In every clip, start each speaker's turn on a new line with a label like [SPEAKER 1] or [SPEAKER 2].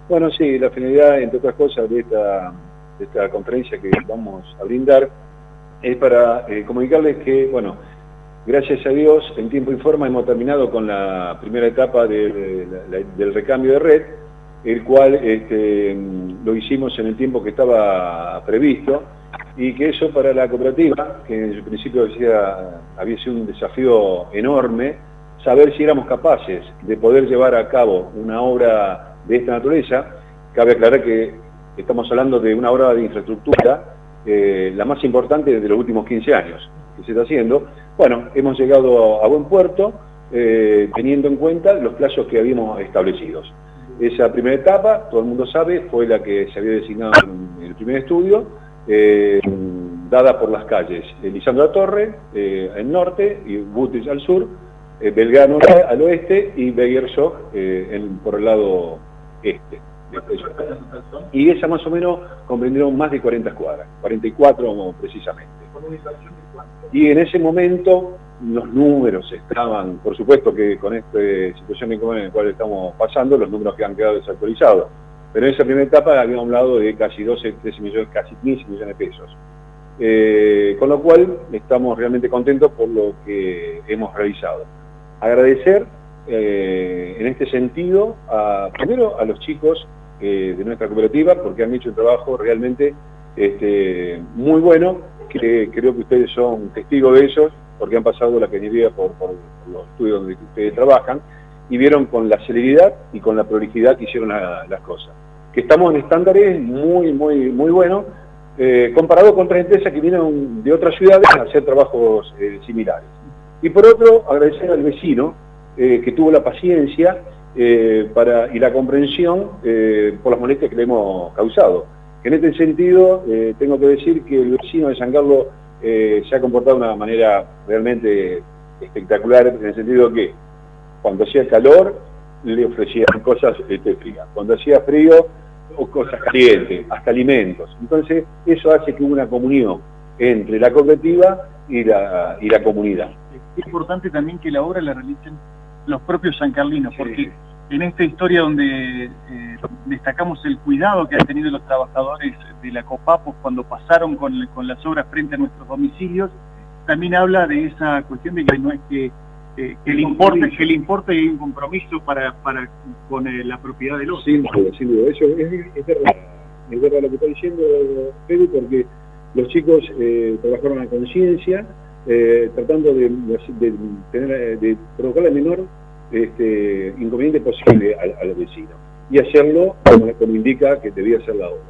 [SPEAKER 1] Bueno, sí, la finalidad, entre otras cosas, de esta conferencia que vamos a brindar es para comunicarles que, bueno, gracias a Dios, en tiempo y forma hemos terminado con la primera etapa del recambio de red, el cual lo hicimos en el tiempo que estaba previsto, y que eso para la cooperativa, que en principio había sido un desafío enorme, saber si éramos capaces de poder llevar a cabo una obra de esta naturaleza. Cabe aclarar que estamos hablando de una obra de infraestructura, la más importante de los últimos 15 años que se está haciendo. Bueno, hemos llegado a buen puerto, teniendo en cuenta los plazos que habíamos establecidos. Esa primera etapa, todo el mundo sabe, fue la que se había designado en el primer estudio, dada por las calles Lisandro Latorre al norte y Butrich al sur, Belgrano al oeste y Beguersog por el lado este. Y esa más o menos comprendieron más de 40 cuadras, 44 precisamente. Y en ese momento los números estaban, por supuesto que con esta situación en la cual estamos pasando, los números que han quedado desactualizados. Pero en esa primera etapa habíamos hablado de casi 12, 13 millones, casi 15 millones de pesos. Con lo cual estamos realmente contentos por lo que hemos realizado. Agradecer en este sentido primero a los chicos de nuestra cooperativa, porque han hecho un trabajo realmente muy bueno, que creo que ustedes son testigos de ellos, porque han pasado la cañería por los estudios donde ustedes trabajan, y vieron con la celeridad y con la prolijidad que hicieron las cosas. Que estamos en estándares muy buenos, comparado con otras empresas que vienen de otras ciudades a hacer trabajos similares. Y por otro, agradecer al vecino, que tuvo la paciencia y la comprensión por las molestias que le hemos causado. En este sentido, tengo que decir que el vecino de San Carlos se ha comportado de una manera realmente espectacular, en el sentido que cuando hacía calor le ofrecían cosas frías, cuando hacía frío cosas calientes, hasta alimentos. Entonces eso hace que hubo una comunión entre la cooperativa y la comunidad.
[SPEAKER 2] Es importante también que la obra la realicen los propios sancarlinos, porque en esta historia donde destacamos el cuidado que han tenido los trabajadores de la COPAPO cuando pasaron con las obras frente a nuestros domicilios, también habla de esa cuestión de que no es que le importe y hay un compromiso con la propiedad del otro.
[SPEAKER 1] Sin duda, eso es verdad. Es verdad lo que está diciendo Pedro, porque los chicos trabajaron a conciencia, tratando de provocar el menor inconveniente posible al vecino, y hacerlo como indica que debía ser la obra.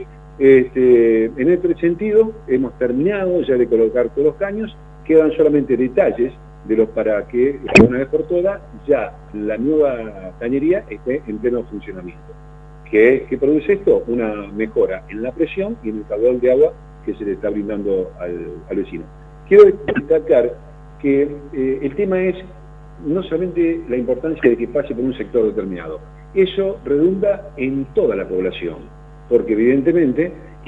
[SPEAKER 1] En este sentido, hemos terminado ya de colocar todos los caños, quedan solamente detalles para que, una vez por todas, ya la nueva cañería esté en pleno funcionamiento. ¿Qué produce esto? Una mejora en la presión y en el caudal de agua que se le está brindando al vecino. Quiero destacar que el tema es no solamente la importancia de que pase por un sector determinado, eso redunda en toda la población, porque evidentemente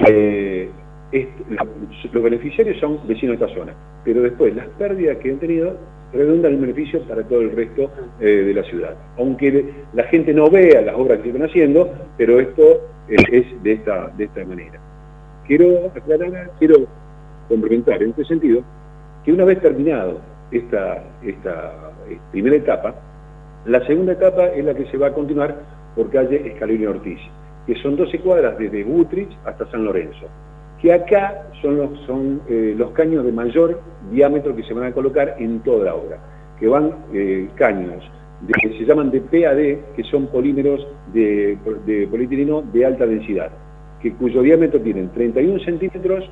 [SPEAKER 1] los beneficiarios son vecinos de esta zona, pero después las pérdidas que han tenido redundan en beneficio para todo el resto de la ciudad. Aunque la gente no vea las obras que están haciendo, pero esto es de esta manera. Quiero aclarar, quiero complementar en este sentido, que una vez terminado esta primera etapa, la segunda etapa es la que se va a continuar por calle Escalera Ortiz, que son 12 cuadras desde Butrich hasta San Lorenzo, que acá son los caños de mayor diámetro que se van a colocar en toda la obra, que van caños que se llaman de PAD, que son polímeros de polietileno de alta densidad, cuyo diámetro tienen 31 centímetros,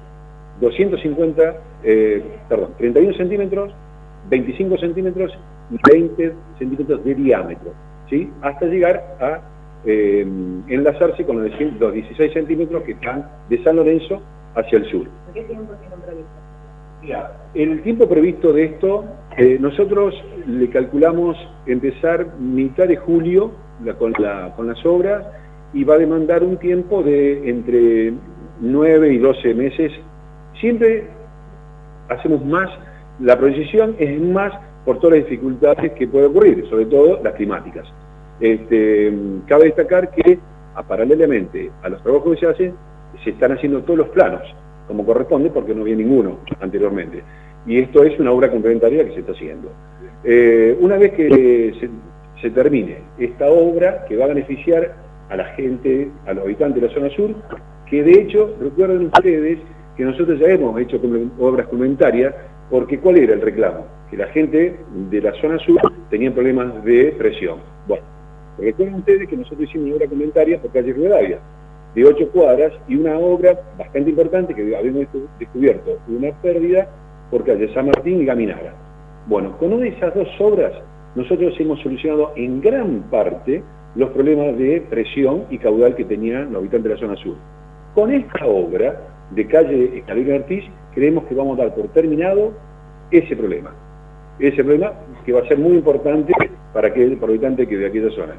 [SPEAKER 1] 31 centímetros, 25 centímetros y 20 centímetros de diámetro, ¿sí? Hasta llegar a enlazarse con los 16 centímetros que están de San Lorenzo hacia el sur.
[SPEAKER 3] ¿Qué tiempo tienen previsto?
[SPEAKER 1] Mira, el tiempo previsto de esto, nosotros le calculamos empezar mitad de julio con las obras, y va a demandar un tiempo de entre 9 y 12 meses. Siempre hacemos más, la proyección es más por todas las dificultades que puede ocurrir, sobre todo las climáticas. Cabe destacar que paralelamente a los trabajos que se hacen, se están haciendo todos los planos, como corresponde, porque no había ninguno anteriormente. Y esto es una obra complementaria que se está haciendo. Una vez que se termine esta obra, que va a beneficiar a la gente, a los habitantes de la zona sur, que de hecho, recuerden ustedes que nosotros ya hemos hecho obras complementarias, porque ¿cuál era el reclamo? Que la gente de la zona sur tenía problemas de presión. Bueno, recuerden ustedes que nosotros hicimos una obra complementaria por calle Rivadavia, de 8 cuadras, y una obra bastante importante que habíamos descubierto una pérdida por calle San Martín y Gaminara. Bueno, con una de esas dos obras, nosotros hemos solucionado en gran parte los problemas de presión y caudal que tenían los habitantes de la zona sur. Con esta obra de calle Escalera Ortiz, creemos que vamos a dar por terminado ese problema. Ese problema que va a ser muy importante para el habitante que de aquella zona.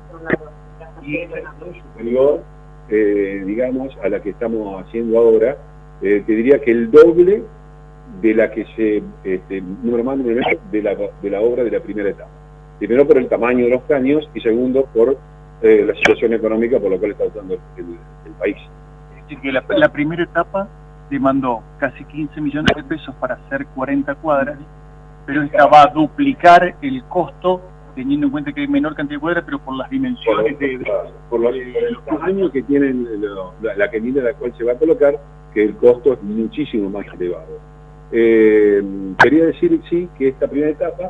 [SPEAKER 1] Y esta es superior, digamos, a la que estamos haciendo ahora, te diría que el doble de la que número más de la obra de la primera etapa. Primero por el tamaño de los caños y segundo por la situación económica por la cual está usando el país.
[SPEAKER 2] Es decir, que la primera etapa demandó casi 15 millones de pesos para hacer 40 cuadras, pero esta va a duplicar el costo, teniendo en cuenta que hay menor cantidad de cuadras, pero por las dimensiones
[SPEAKER 1] por los tamaños que tienen la canilla a la cual se va a colocar, que el costo es muchísimo más elevado. Quería decir, sí, que esta primera etapa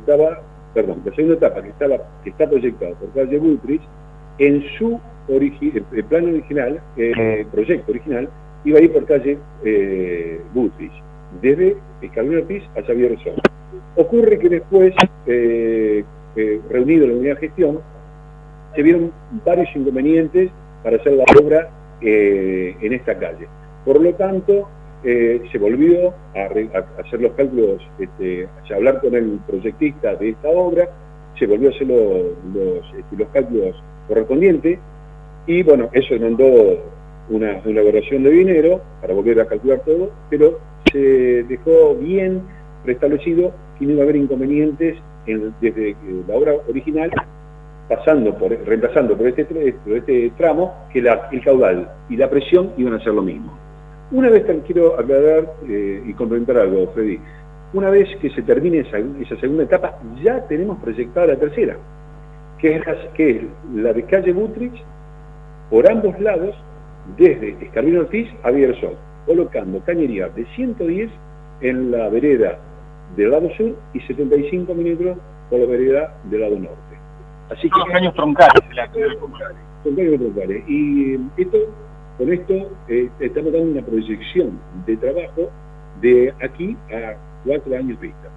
[SPEAKER 1] la segunda etapa que está proyectada por calle Butrich, en su plan original, proyecto original, iba a ir por calle Butrich, desde Escalera Ortiz a Xavier Rezón. Ocurre que después, reunido en la unidad de gestión, se vieron varios inconvenientes para hacer la obra en esta calle. Por lo tanto, se volvió a hacer los cálculos, a hablar con el proyectista de esta obra, se volvió a hacer los cálculos correspondientes, y bueno, eso demandó una elaboración de dinero para volver a calcular todo, pero se dejó bien preestablecido que no iba a haber inconvenientes desde la obra original, reemplazando por este tramo, que el caudal y la presión iban a ser lo mismo. Una vez, quiero aclarar y complementar algo, Freddy, una vez que se termine esa segunda etapa, ya tenemos proyectada la tercera, que es la de calle Butrich, por ambos lados, desde Escalera Ortiz a Biersol, colocando cañería de 110 en la vereda del lado sur y 75 milímetros por la vereda del lado norte. Así
[SPEAKER 2] que los caños troncales.
[SPEAKER 1] Son caños troncales. Y con esto estamos dando una proyección de trabajo de aquí a 4 años vista.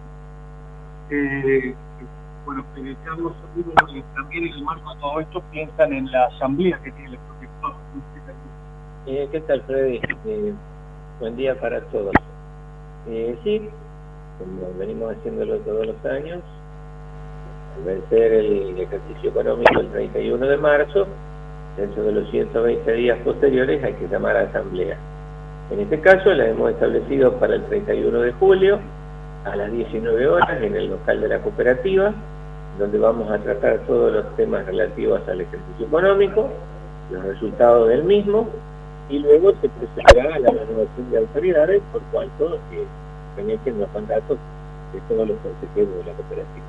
[SPEAKER 2] Bueno, Carlos, también en el marco de todo esto piensan en la asamblea que tiene el protector.
[SPEAKER 3] ¿Qué tal, Freddy? Buen día para todos. Sí, como venimos haciéndolo todos los años, al vencer el ejercicio económico el 31 de marzo, dentro de los 120 días posteriores hay que llamar a asamblea. En este caso la hemos establecido para el 31 de julio a las 19 horas en el local de la cooperativa, donde vamos a tratar todos los temas relativos al ejercicio económico, los resultados del mismo, y luego se presentará a la renovación de autoridades, por cuanto que pertenecen los mandatos de todos los consejeros de la cooperativa.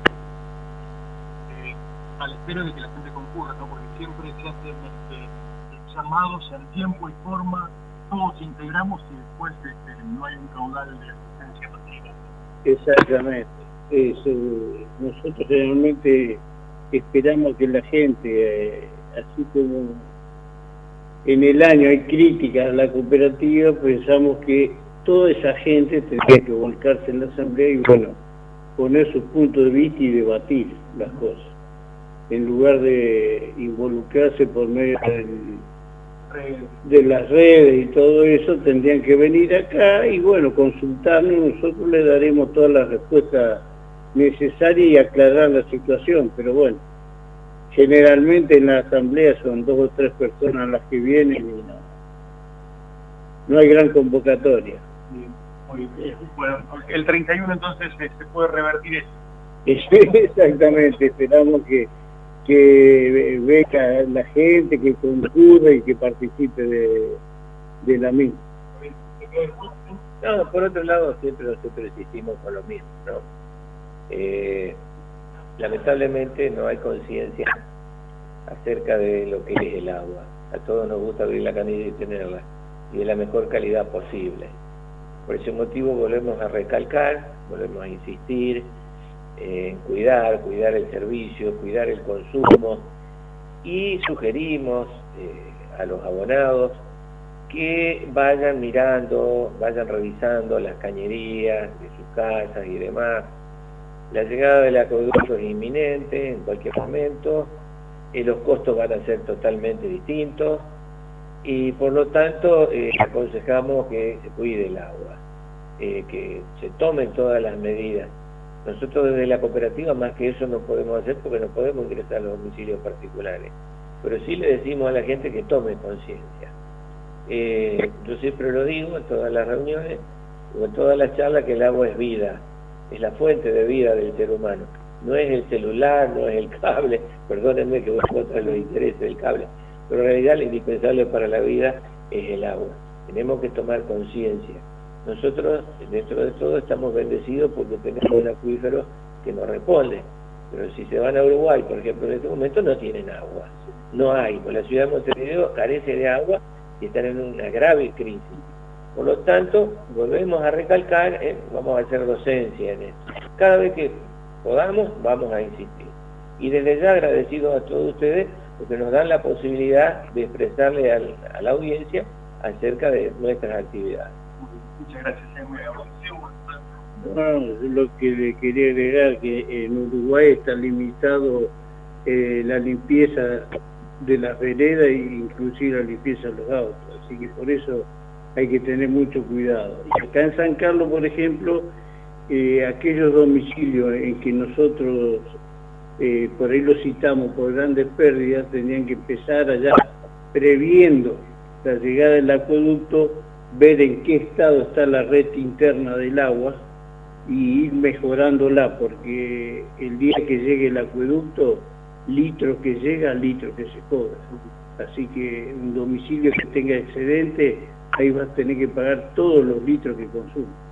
[SPEAKER 2] A la espera de que la gente concurra, ¿no? Porque siempre se hacen llamados en tiempo y forma, todos integramos y después no hay un caudal de asistencia masiva.
[SPEAKER 4] Exactamente. Nosotros generalmente esperamos que la gente, así como en el año hay críticas a la cooperativa, pensamos que toda esa gente tendría que volcarse en la asamblea y bueno, poner su punto de vista y debatir las cosas, en lugar de involucrarse por medio de las redes y todo eso. Tendrían que venir acá y bueno, consultarnos, nosotros le daremos todas las respuestas necesarias y aclarar la situación, pero bueno, generalmente en la asamblea son 2 o 3 personas las que vienen y no hay gran convocatoria.
[SPEAKER 2] Muy bien. Bueno, el 31 entonces se puede revertir eso.
[SPEAKER 4] Exactamente, esperamos que que venga la gente, que concurra y que participe de la misma.
[SPEAKER 3] No, por otro lado, siempre nosotros insistimos con lo mismo, ¿no? Lamentablemente no hay conciencia acerca de lo que es el agua. A todos nos gusta abrir la canilla y tenerla, y de la mejor calidad posible. Por ese motivo volvemos a recalcar, volvemos a insistir en cuidar el servicio, cuidar el consumo, y sugerimos a los abonados que vayan mirando, vayan revisando las cañerías de sus casas y demás. La llegada del acueducto es inminente en cualquier momento, los costos van a ser totalmente distintos, y por lo tanto aconsejamos que se cuide el agua, que se tomen todas las medidas. Nosotros desde la cooperativa más que eso no podemos hacer porque no podemos ingresar a los domicilios particulares, pero sí le decimos a la gente que tome conciencia. Yo siempre lo digo en todas las reuniones o en todas las charlas, que el agua es vida, es la fuente de vida del ser humano. No es el celular, no es el cable, perdónenme que voy contra los intereses del cable, pero en realidad lo indispensable para la vida es el agua. Tenemos que tomar conciencia. Nosotros, dentro de todo, estamos bendecidos porque tenemos un acuífero que nos responde, pero si se van a Uruguay, por ejemplo, en este momento no tienen agua, no hay, pues la ciudad de Montevideo carece de agua y están en una grave crisis. Por lo tanto, volvemos a recalcar, vamos a hacer docencia en esto. Cada vez que podamos, vamos a insistir. Y desde ya agradecidos a todos ustedes porque nos dan la posibilidad de expresarle a la audiencia acerca de nuestras actividades.
[SPEAKER 2] Muchas gracias.
[SPEAKER 4] Lo que le quería agregar, que en Uruguay está limitado la limpieza de las veredas e inclusive la limpieza de los autos, así que por eso hay que tener mucho cuidado. Y acá en San Carlos, por ejemplo, aquellos domicilios en que nosotros por ahí los citamos por grandes pérdidas, tenían que empezar allá previendo la llegada del acueducto, ver en qué estado está la red interna del agua y ir mejorándola, porque el día que llegue el acueducto, litros que llega, litros que se cobra. Así que un domicilio que tenga excedente, ahí vas a tener que pagar todos los litros que consume.